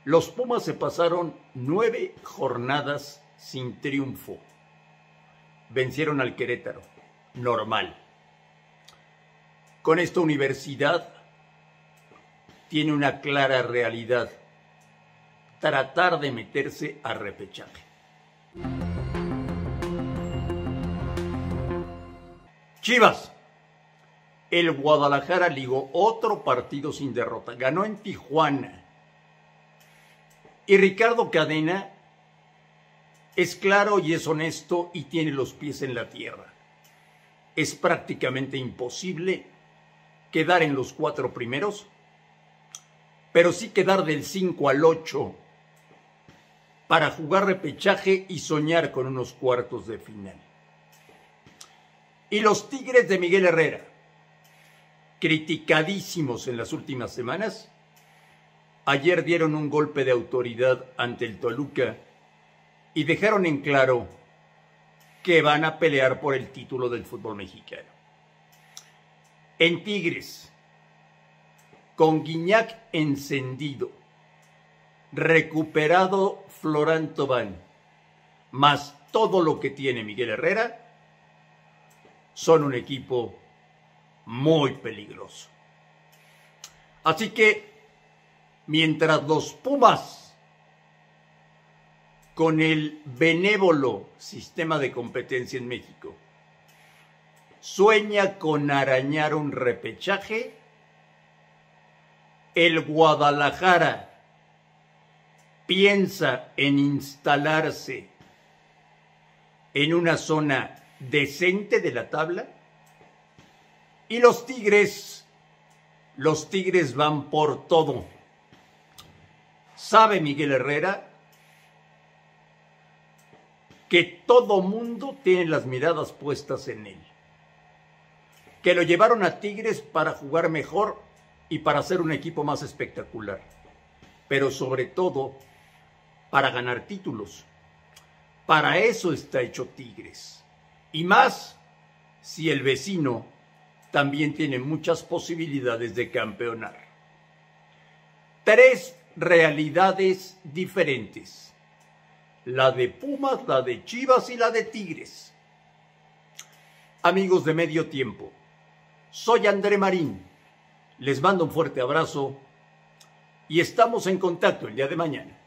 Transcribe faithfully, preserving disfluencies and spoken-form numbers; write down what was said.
Los Pumas se pasaron nueve jornadas sin triunfo. Vencieron al Querétaro, normal. Con esta Universidad tiene una clara realidad: tratar de meterse a repechaje. Chivas. El Guadalajara ligó otro partido sin derrota. Ganó en Tijuana. Y Ricardo Cadena es claro y es honesto y tiene los pies en la tierra. Es prácticamente imposible quedar en los cuatro primeros, pero sí quedar del cinco al ocho para jugar repechaje y soñar con unos cuartos de final. Y los Tigres de Miguel Herrera, criticadísimos en las últimas semanas, ayer dieron un golpe de autoridad ante el Toluca y dejaron en claro que van a pelear por el título del fútbol mexicano. En Tigres, con Guiñac encendido, recuperado Florán Tobán, más todo lo que tiene Miguel Herrera, son un equipo muy peligroso. Así que, mientras los Pumas, con el benévolo sistema de competencia en México, sueña con arañar un repechaje, el Guadalajara piensa en instalarse en una zona decente de la tabla, y los Tigres, los Tigres van por todo. Sabe Miguel Herrera que todo mundo tiene las miradas puestas en él, que lo llevaron a Tigres para jugar mejor y para ser un equipo más espectacular, pero sobre todo para ganar títulos. Para eso está hecho Tigres, y más si el vecino también tiene muchas posibilidades de campeonar. Tres realidades diferentes: la de Pumas, la de Chivas y la de Tigres. Amigos de Medio Tiempo, soy André Marín, les mando un fuerte abrazo y estamos en contacto el día de mañana.